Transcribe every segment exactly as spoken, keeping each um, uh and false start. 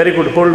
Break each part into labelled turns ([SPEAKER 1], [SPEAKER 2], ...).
[SPEAKER 1] Very good, hold.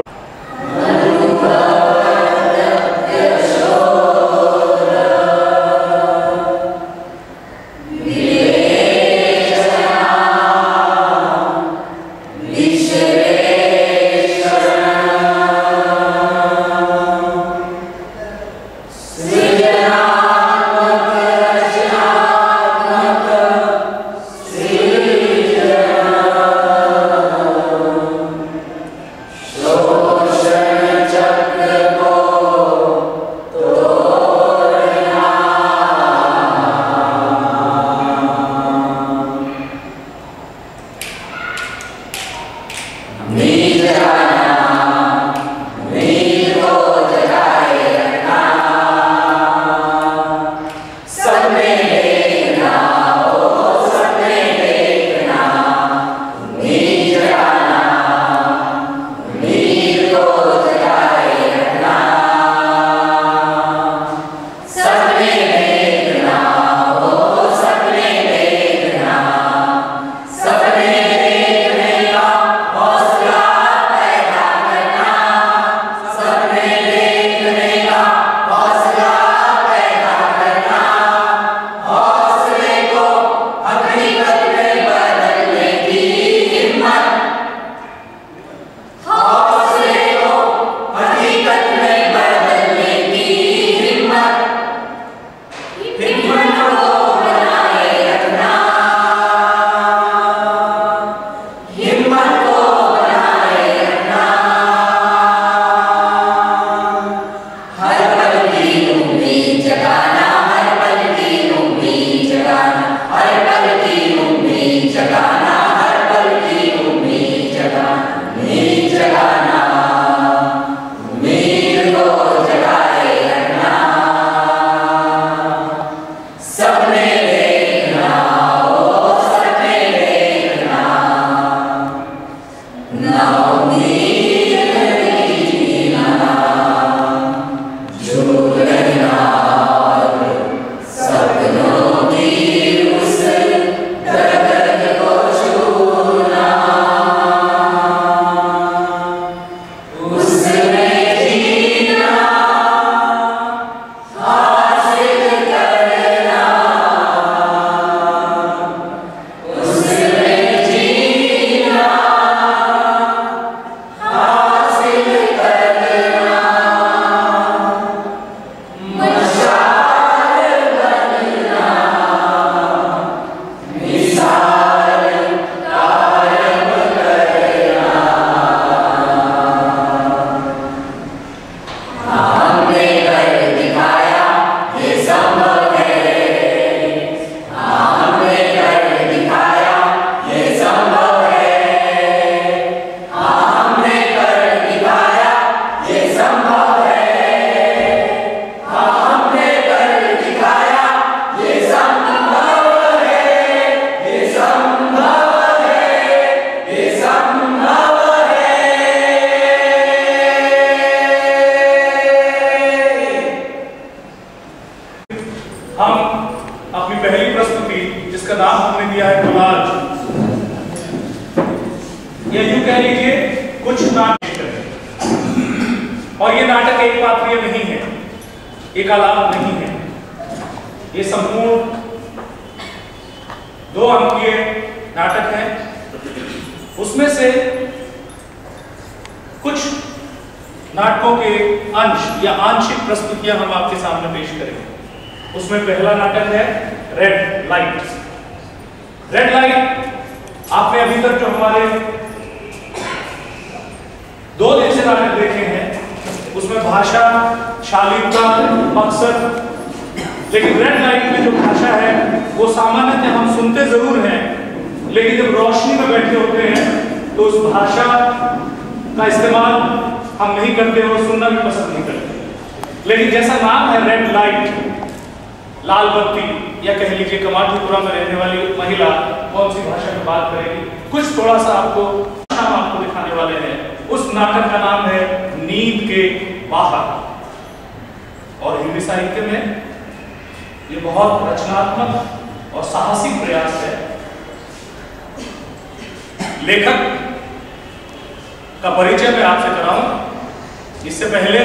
[SPEAKER 1] का परिचय मैं आपसे कराऊं। इससे पहले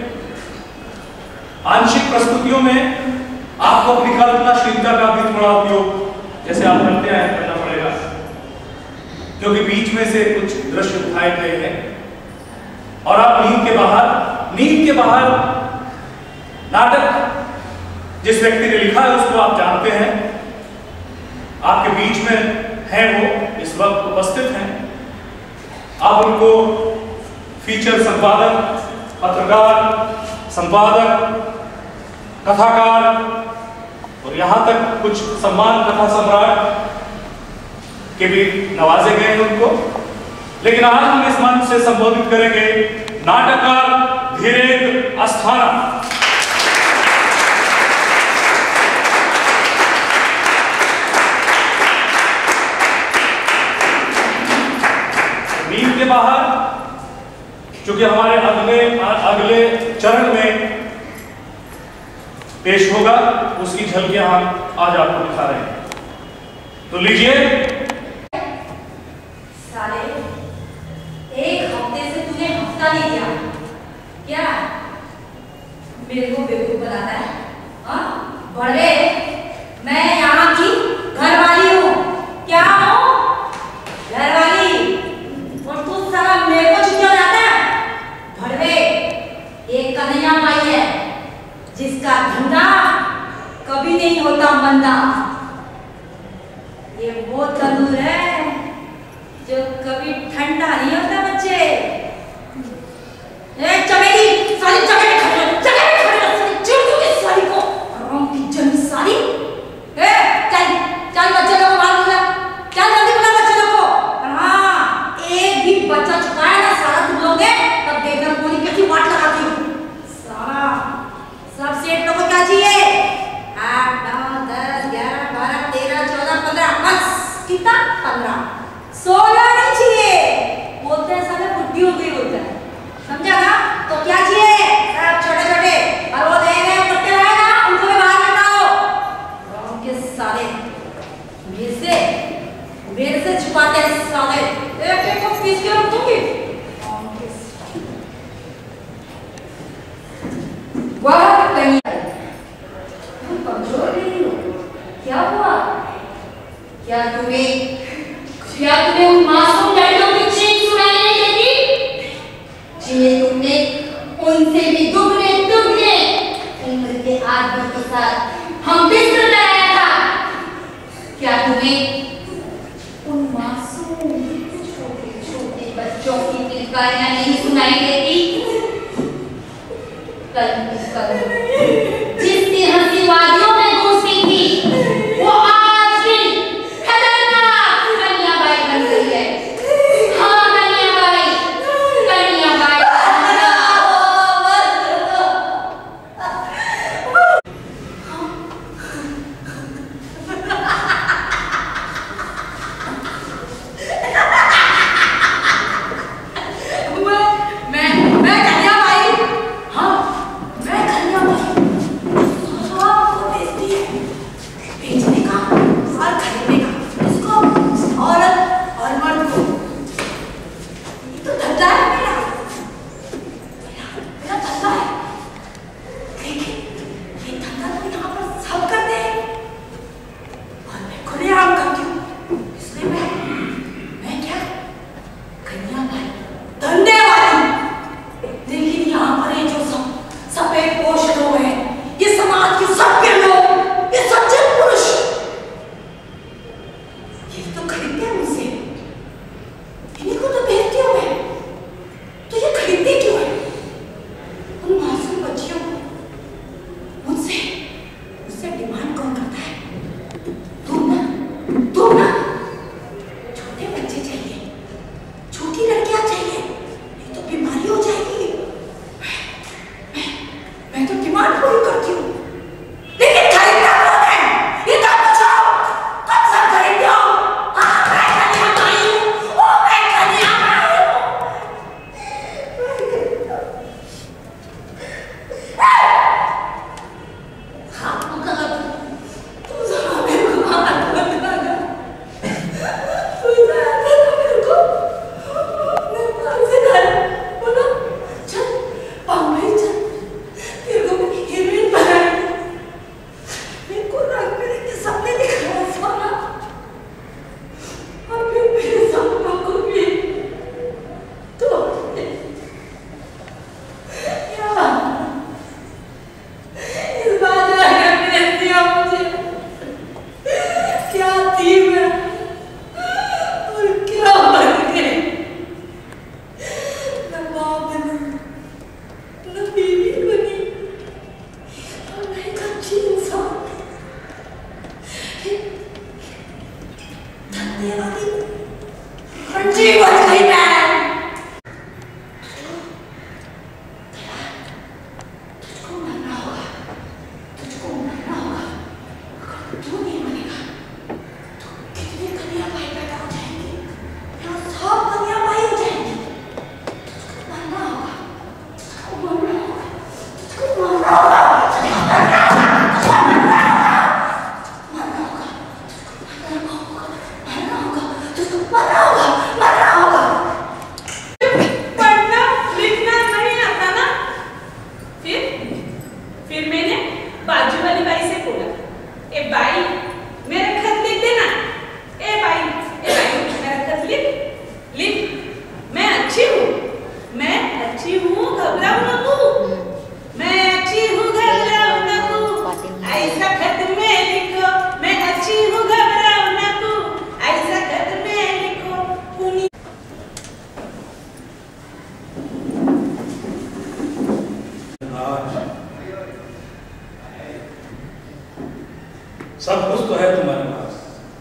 [SPEAKER 1] आंशिक प्रस्तुतियों में आपको अपनी कल्पनाशीलता का भी थोड़ा उपयोग जैसे आप करते हैं करना पड़ेगा, क्योंकि बीच में से कुछ दृश्य दिखाए गए हैं और आप नींद के बाहर नींद के बाहर नाटक जिस व्यक्ति ने लिखा है उसको आप जानते हैं, आपके बीच में है, वो इस वक्त उपस्थित हैं। आप उनको फीचर संपादक, पत्रकार, संपादक, कथाकार और यहां तक कुछ सम्मान कथा सम्राट के भी नवाजे गए हैं उनको। लेकिन आज हम इस मंच से संबोधित करेंगे नाटककार धीरेन्द्र अस्थाना। नींद के बाहर चूंकि हमारे अगले अगले चरण में पेश होगा, उसकी झलकियां हम आज आपको दिखा रहे हैं। तो लीजिए।
[SPEAKER 2] साले एक हफ्ते से तूने हफ्ता नहीं दिया क्या? मेरे को बेवकूफ बनाता है? हाँ बड़े, मैं यहाँ की घरवाली हूँ। क्या हूँ? घरवाली। और तू साला मेरे को छुट्टी हो जाता है? भड़वे, एक कन्हैया माई है जिसका धंधा कभी नहीं होता मंदा। ये वो तंदूर है जो कभी ठंडा नहीं होता बच्चे। ए चमेली, साली चमेली खड़े, चमेली खड़े, साली चिड़ दूंगी साली को। आराम की जन्म साली। ए चल, चल बच्चे लोगों को मार दूंगा। चल जल्दी बुला बच्चे लोगों को। हाँ, एक भी बच्चा छुपा है ना सारा तुम लोगे, तब देखना पूरी कैसी वाट लगाती हूँ। सारा सब सेठ लोगों को क्या चाहिए? आठ, नौ, दस, ग्यारह, बारह, तेरह, चौदह, पंद्रह, बस कितना? पंद्रह, सोलह नहीं चाहिए। बोलते हैं साले बुद्धि हो गई होता है, समझा ना? तो क्या चाहिए? सब छोटे छोटे और वो नए नए पट्टे लाए ना, उनको भी बाहर निकालो। गाँव के साले मेरे से मेरे से छुपाते हैं साले। एक एक को पीस के रख दूंगी। वाह कहीं कमजोर नहीं हो। क्या हुआ? क्या तुम्हें क्या तुम्हें उन मासूम लड़कियों की चीख सुनाई नहीं देती जिन्हें तुमने उनसे भी दुगने दुगने उम्र के आदमी के साथ हम बिस्तर कराया था? क्या तुम्हें उन मासूम छोटे छोटे बच्चों की किलकारियां नहीं सुनाई देती? कल कल जिसकी हंसी वादियों में गूंजती थी वो आज भी खतरनाक कन्याबाई बन गई है। हाँ कन्याबाई, कन्याबाई। मैं मैं कन्याबाई। हाँ मैं कन्याबाई। जीवन नहीं मैं तुझको मरना होगा, तुझको मरना होगा, तू नहीं मरेगा। तो कितनी कन्या भाई पैदा हो जाएंगी, यहाँ सब कन्या भाई हो जाएंगी। तुझको मरना होगा, तुझको मरना होगा, तुझको मरना होगा,
[SPEAKER 1] सब कुछ तो है तुम्हारे पास,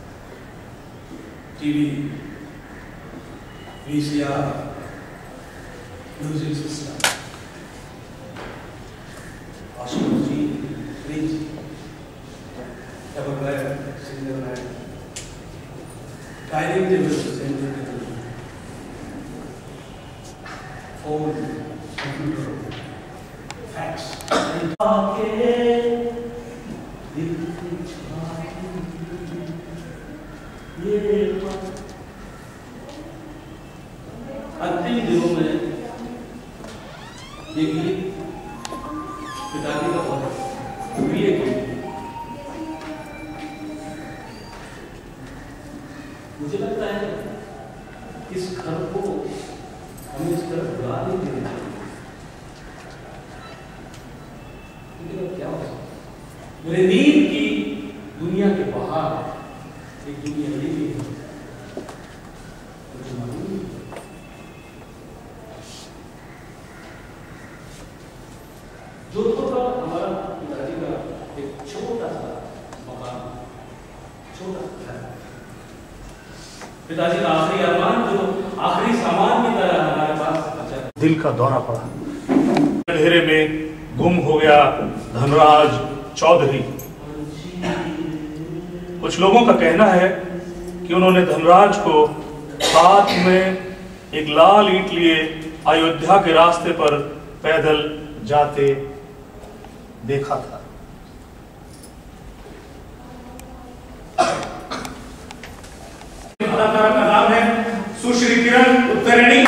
[SPEAKER 1] TV, VCR, music system, washing machine, fridge, double bed, single bed, dining table, centre table, phone, computer, fax, अंतिम दिनों में ये गीत पिताजी का बहुत प्रिय गीत। मुझे लगता है इस घर को हमें इस तरह बुला नहीं देना चाहिए, लेकिन क्या हो सकता है, मेरे नींद की दुनिया के बाहर एक दुनिया ये भी है मुझे मालूम नहीं। जोधपुर का हमारा पिताजी का एक छोटा सा मकान, छोटा सा पिताजी का आखिरी अरमान, जो आखिरी सामान की तरह हमारे पास बचा। दिल का दौरा पड़ा, अंधेरे में गुम हो गया धनराज चौधरी। कुछ लोगों का कहना है कि उन्होंने धनराज को हाथ में एक लाल ईंट लिए अयोध्या के रास्ते पर पैदल जाते देखा था। अदाकारा का नाम है सुश्री किरण उत्तरणी।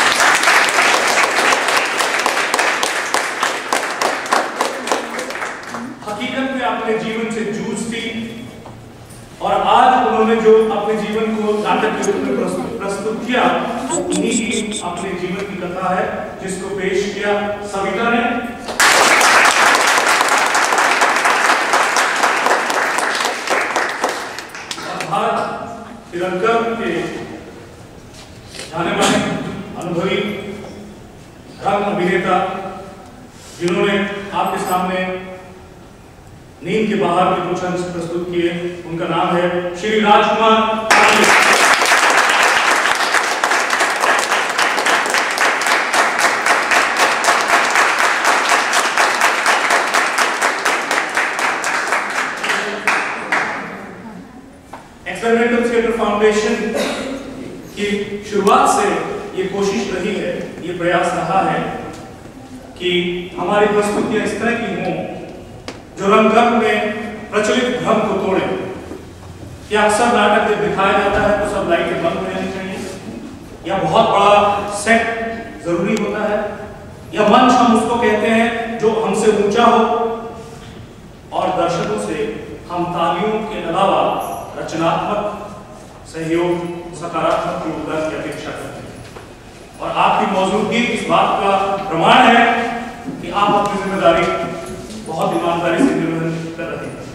[SPEAKER 1] हकीकत में अपने जीवन से जूझती और आज उन्होंने जो अपने जीवन को नाटक के रूप में प्रस्तुत प्रस्तुत किया, उन्हीं की अपने जीवन की कथा है जिसको पेश किया सविता ने। श्रीलंका के जाने माने अनुभवी रंग अभिनेता जिन्होंने आपके सामने नींद के बाहर के कुछ अंश प्रस्तुत किए, उनका नाम है Shri Rajkumar. Experimental theatre foundation की शुरुआत से ये कोशिश रही है, ये प्रयास रहा है कि हमारी प्रस्तुतियां इस तरह की हों जो रंगमंच में प्रचलित भ्रम को तोड़े। कि अक्सर नाटक जब दिखाया जाता है तो सब लाइटें बंद हो जानी चाहिए, या बहुत बड़ा सेट जरूरी होता है, या मंच हम उसको कहते हैं जो हमसे ऊंचा हो, और दर्शकों से हम तालियों के अलावा रचनात्मक सहयोग, सकारात्मक योगदान की अपेक्षा करते हैं। और आपकी मौजूदगी इस बात का प्रमाण है कि आप अपनी जिम्मेदारी बहुत ईमानदारी से निर्वहन कर रहे हैं।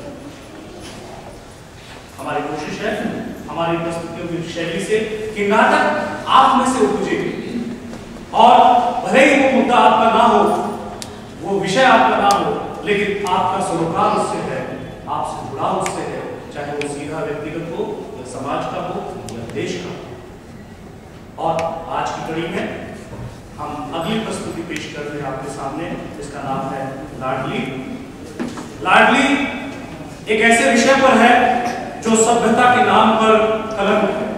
[SPEAKER 1] हमारी कोशिश है हमारी प्रस्तुतियों की शैली से कि नाटक आप में से उपजे, और भले ही वो मुद्दा आपका ना हो, वो विषय आपका ना हो, लेकिन आपका सरोकार उससे है, आपसे जुड़ाव उससे है, चाहे वो सीधा व्यक्तिगत हो या समाज का हो या देश का हो। घड़ी में हम अगली प्रस्तुति पेश कर रहे हैं आपके सामने, जिसका नाम है लाडली। लाडली एक ऐसे विषय पर है जो सभ्यता के नाम पर कलंक है।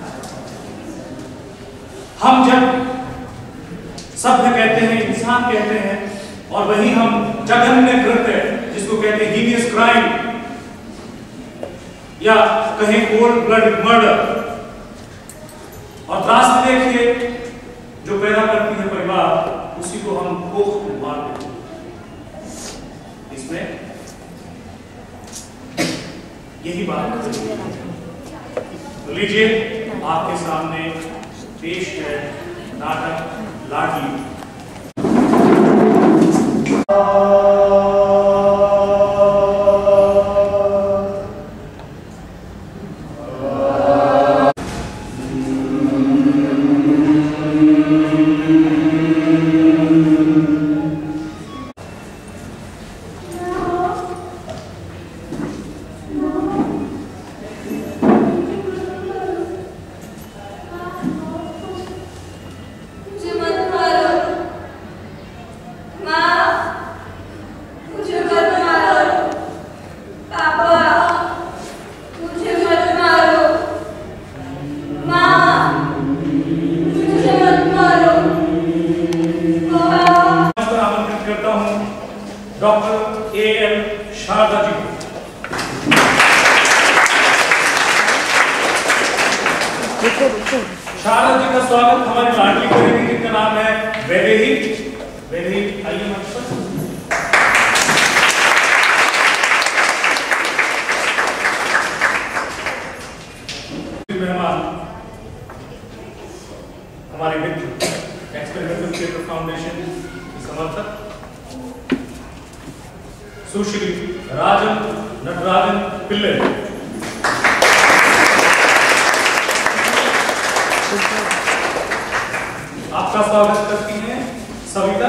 [SPEAKER 1] हम जब सभ्य कहते हैं, इंसान कहते हैं, और वही हम जघन्य कृत्य जिसको कहते हैं हीनियस क्राइम या कहें कोल्ड ब्लड मर्डर, और त्रासदी देखिए जो पैदा करती है परिवार, उसी को हम कोख में मार देते हैं। इसमें यही बात तो लीजिए आपके सामने पेश है नाटक Ladli. Doctor A L Sharda ji. Sharda ji का स्वागत हमारी लाडली करेंगे, जिनका नाम है वैदेही। वैदेही आइए मंच पर। मेहमान हमारे मित्र एक्सपेरिमेंटल थिएटर फाउंडेशन के समर्थक सुश्री राजन नटराजन पिल्ले। आपका स्वागत करती हैं सविता।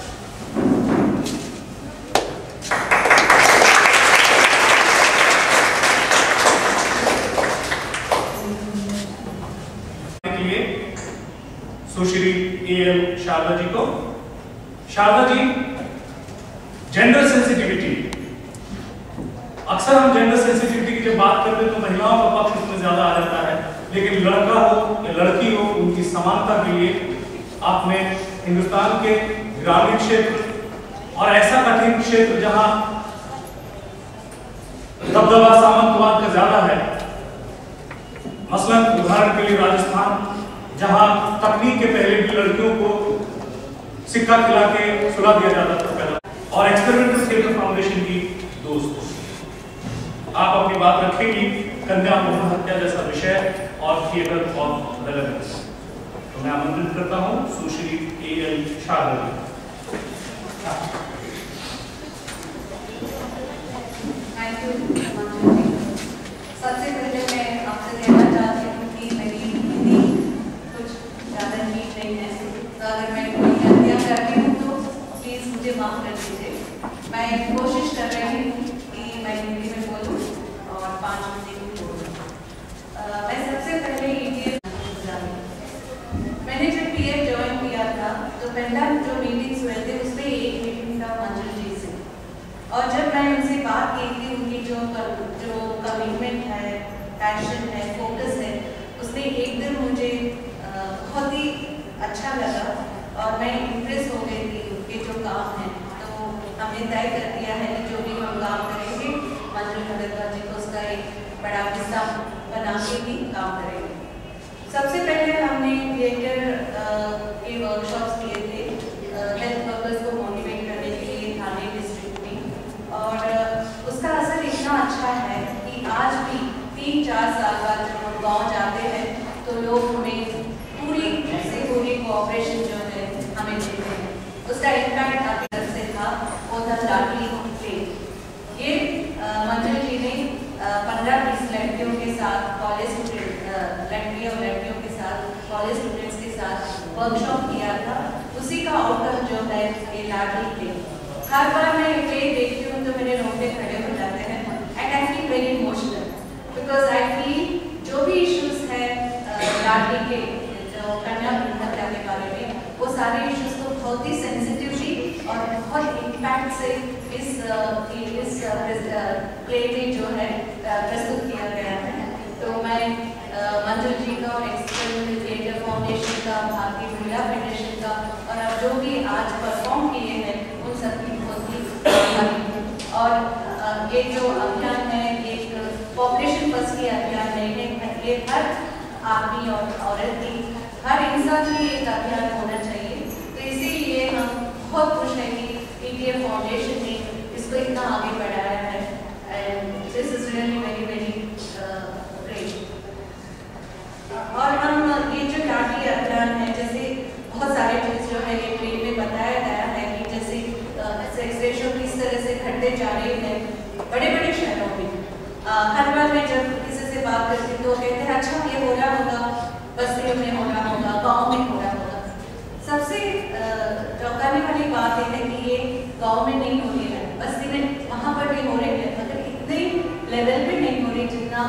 [SPEAKER 1] के लिए सुश्री ए एल शारदा जी को। शारदा जी, जेंडर सेंसिटिविटी, अक्सर हम जेंडर सेंसिटिविटी की जब बात करते हैं तो महिलाओं का पक्ष इसमें ज्यादा आ जाता है, लेकिन लड़का हो या लड़की हो, उनकी समानता के लिए आपने हिंदुस्तान के ग्रामीण क्षेत्र और ऐसा कठिन क्षेत्र जहां दबदबा सामंतवाद का ज्यादा है, मसलन उदाहरण के लिए राजस्थान, जहां तकनीक के पहले भी लड़कियों को सिक्का खिला के सुला दिया जाता था पहला, और एक्सपेरिमेंटल थिएटर फाउंडेशन की दोस्त आप अपनी बात रखेंगी कन्या भ्रूण हत्या जैसा विषय और थिएटर ऑफ रेलेवेंस। तो मैं आमंत्रित करता हूं Sushri A L Sharda ji.
[SPEAKER 3] Thank you. सबसे पहले मैं आपसे कहना चाहती हूँ कि मेरी हिंदी कुछ ज़्यादा नीट नहीं है, तो अगर मैं कोई गलतियाँ करती हूँ तो प्लीज़ मुझे माफ़ कर दीजिए। मैं कोशिश कर रही हूँ कि मैं हिंदी में बोलूँ और पाँच मिनट में बोलूँ। मैं सबसे पहले ये मैंने जब पी एफ ज्वाइन किया था तो पहला जो मीटिंग्स हुए थे उसमें एक मीटिंग था मंजू जी से, और जब मैं उनसे बात की थी उनकी जो जो कमिटमेंट है, पैशन है, फोकस है, उसने एक दिन मुझे बहुत ही अच्छा लगा और मैं इम्प्रेस हो गई थी उनके जो काम है। तो हमने तय कर दिया है कि जो भी हम काम करेंगे मंजू भगतवा जी को उसका एक बड़ा हिस्सा बना के भी काम करेंगे। सबसे पहले हमने थिएटर के वर्कशॉप्स किए थे हेल्थ वर्कर्स को मोटिवेट करने के लिए थाने डिस्ट्रिक्ट में, और उसका असर इतना अच्छा है कि आज भी तीन चार साल बाद जब हम गाँव जाते हैं तो लोग हमें पूरी से पूरी कोऑपरेशन जो है हमें देते हैं। उसका इम्पैक्ट आपकी तरफ से था, वो था लाडली प्ले। ये मंजू जी ने पंद्रह बीस लड़कियों के साथ कॉलेज लड़कियों और लड़कियों के साथ कॉलेज स्टूडेंट्स के साथ वर्कशॉप किया था। उसी का आउटकम जो है ये लाडली प्ले। हर बार मैं प्ले देखती हूँ तो मेरे रोंगटे खड़े हो जाते हैं and I feel very emotional because I feel जो भी इश्यूज है लाडली के जो कन्या भ्रूण हत्या के सारे इश्यूज को बहुत ही सेंसिटिवली और बहुत इम्पैक्ट से इस इस प्ले में जो है प्रस्तुत किया गया है। तो मैं मंजुल जी का और एक्सपेरिमेंटल थिएटर फाउंडेशन का, भारतीय महिला फेडरेशन का और अब जो भी आज परफॉर्म किए हैं उन सबकी बहुत ही आभारी हूँ। और ये जो अभियान है एक पॉपुलेशन फर्स्ट की अभियान है, ये हर आदमी और औरत की, हर इंसान की एक अभियान होना चाहिए। तो इसीलिए हम बहुत खुश हैं कि पीटीएफ फाउंडेशन ने इसको इतना आगे बढ़ाया है and this is really very very great. और हम ये जो लाठी अभियान है, जैसे बहुत सारे चीज जो है ये प्ले में बताया गया है कि जैसे सेक्स रेशो किस तरह से घटते जा रहे हैं बड़े बड़े शहरों में। हर बार मैं जब किसी से बात करती हूँ तो कहते हैं अच्छा ये हो रहा होगा, बस्तियों में हो रहा होगा, गाँव में हो रहा होगा। सबसे चौंकाने वाली बात यह है कि ये गाँव में नहीं हो रही है, बस्ती में वहाँ पर भी हो रही है, मगर इतने लेवल पे नहीं हो रही जितना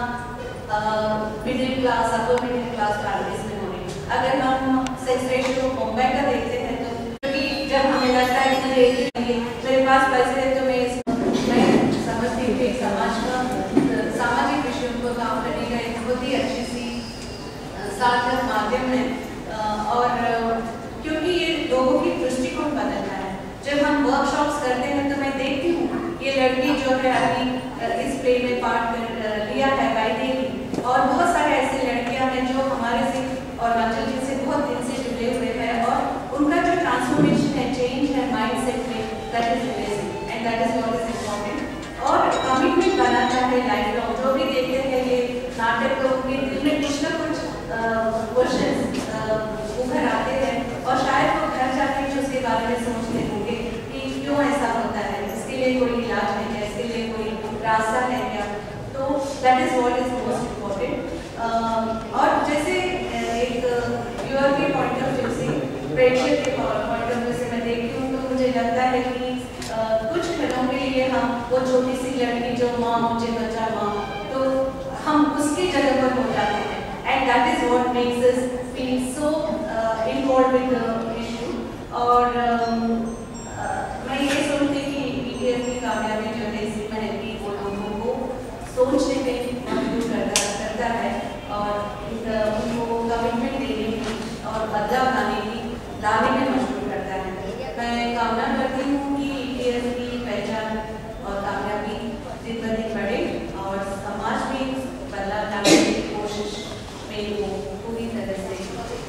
[SPEAKER 3] middle class, upper middle class families में हो रही है। अगर हम सेक्स रेशियो मुंबई का देखते हैं तो क्योंकि जब हमें लगता है कि मुझे मेरे पास पैसे है तो मैं मैं समझती हूँ कि समाज का सामाजिक विषयों को काम करने का एक बहुत ही अच्छी सी सार्थक माध्यम है। और क्योंकि ये लोगों की दृष्टिकोण बदलता है। जब हम वर्कशॉप्स करते हैं तो मैं देखती हूँ ये लड़की जो है अभी इस प्ले में पार्ट कर लिया है बाई देवी, और बहुत सारे ऐसे लड़कियां हैं जो हमारे से और मंजुल जी से बहुत दिन से जुड़े हुए हैं और उनका जो ट्रांसफॉर्मेशन है, चेंज है माइंड सेट में, that is amazing and that is what is important. और कमिटमेंट बनाना है लाइफ लॉन्ग। जो भी देखते हैं ये नाटक तो उनके दिल में कुछ ना कुछ क्वेश्चन उभर आते हैं और शायद वो घर जाके भी उसके बारे में सोचते होंगे कि क्यों ऐसा होता है, इसके लिए कोई इलाज है क्या, इसके लिए कोई रास्ता है क्या। तो that is what is most important. और जैसे एक व्यूअर के पॉइंट ऑफ व्यू से, प्रेक्षक के पॉइंट ऑफ व्यू से मैं देखती हूँ तो मुझे लगता है कि कुछ घरों के लिए हम वो छोटी सी लड़की जो माँ मुझे बच्चा माँ, तो हम उसकी जगह पर हो जाते हैं and that is what makes us feel so involve with the issue. और मैं ये सोचती कि पीटीएफ की कामयाबी जो है इसी में है कि वो लोगों को सोचने में मजबूर करता करता है और उनको कमिटमेंट देने की और बदलाव लाने की लाने में मजबूर करता है। मैं कामना करती हूँ कि पीटीएफ की पहचान और कामयाबी दिन ब दिन बढ़े और समाज में बदलाव लाने की कोशिश में वो पूरी तरह से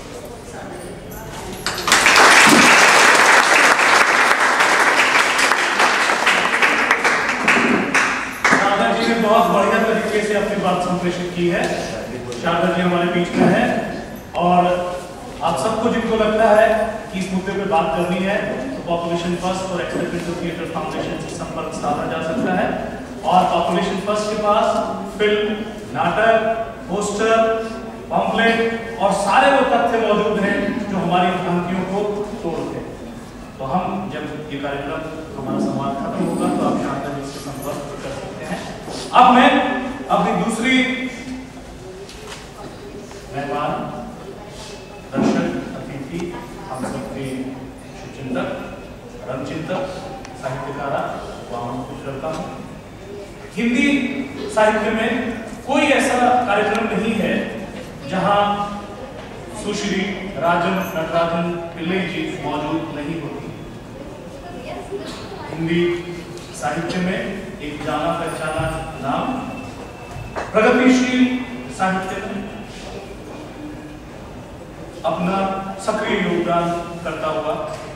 [SPEAKER 1] शारदा जी ने बहुत बढ़िया तरीके से अपनी बात संप्रेषित की है। शारदा जी हमारे बीच में है और आप सबको जिनको लगता है कि इस मुद्दे पे बात करनी है तो पॉपुलेशन फर्स्ट और एक्सपेरिमेंटल थिएटर फाउंडेशन से संपर्क साधा जा सकता है। और पॉपुलेशन फर्स्ट के पास फिल्म, नाटक, पोस्टर, पॉम्पलेट और सारे वो तथ्य मौजूद हैं जो हमारी भ्रांतियों को तोड़ते हैं। तो हम जब ये कार्यक्रम हमारा संवाद खत्म होगा तो आप शारदा जी से संपर्क कर सकते हैं। अब मैं अपनी दूसरी मेहमान, दर्शक, अतिथि, हम सबके शुभचिंतक, रंगचिंतक, साहित्यकारा को आमंत्रित करता हूँ। हिंदी साहित्य में कोई ऐसा कार्यक्रम नहीं है जहां सुश्री राजन नटराजन पिल्ले जी मौजूद नहीं होती। हिंदी साहित्य में एक जाना पहचाना नाम, प्रगतिशील साहित्य में अपना सक्रिय योगदान करता हुआ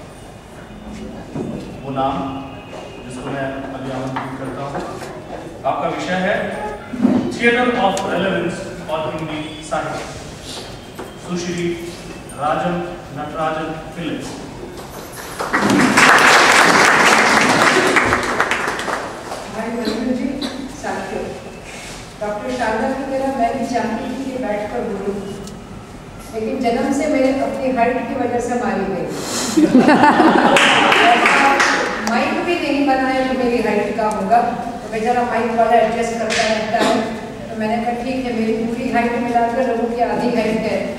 [SPEAKER 1] वो नाम जिसको मैं अभी आमंत्रित करता हूँ। आपका विषय है थिएटर ऑफ रेलेवेंस और हिंदी साहित्य, सुश्री राजन नटराजन पिल्ले।
[SPEAKER 4] जी साथियों, डॉक्टर शारदा की तरह मैं भी चाहती थी कि बैठकर बोलूं, लेकिन जन्म से मैं अपनी हाइट की वजह से मारी गई। माइक भी नहीं बनाया जो मेरी हाइट का होगा, तो बेचारा माइक वाला एडजस्ट करता रहता है। तो मैंने कहा ठीक है, मेरी पूरी हाइट मिलाकर लोगों की आधी हाइट है